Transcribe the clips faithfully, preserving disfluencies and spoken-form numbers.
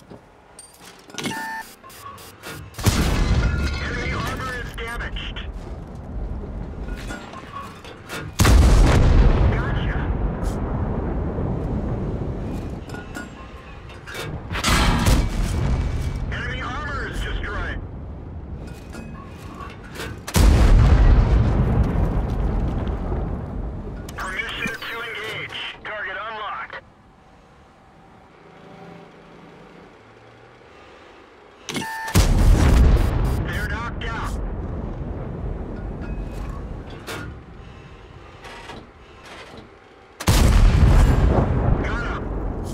Enemy armor is damaged. Gotcha. Enemy armor is destroyed. Permission to engage. Target unlocked. They're knocked out. Got him.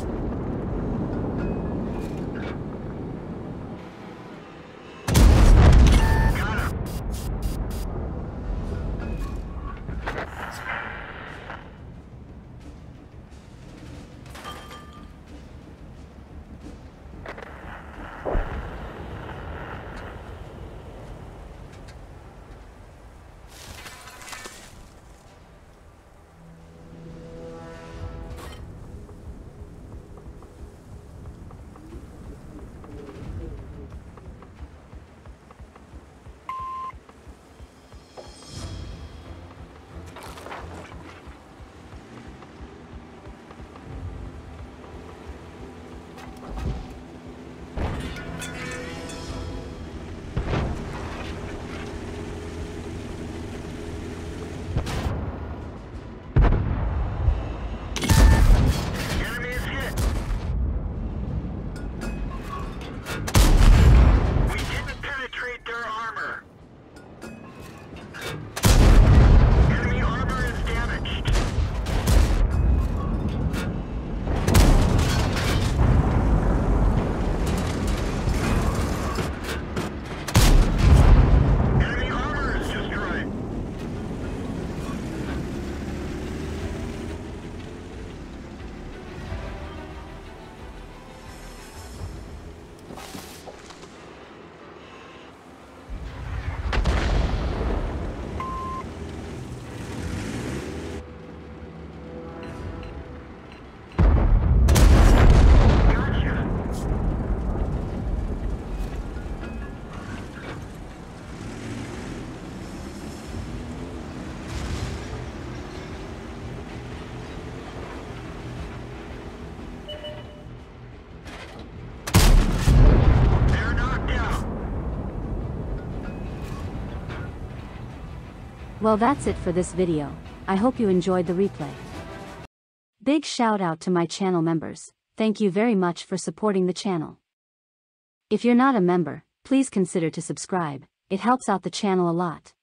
Got him. Enemy is hit. We didn't penetrate their armor. Enemy armor is damaged. Enemy armor is destroyed. Gotcha. They're knocked out. Well, that's it for this video. I hope you enjoyed the replay. Big shout out to my channel members. Thank you very much for supporting the channel. If you're not a member, please consider to subscribe. It helps out the channel a lot.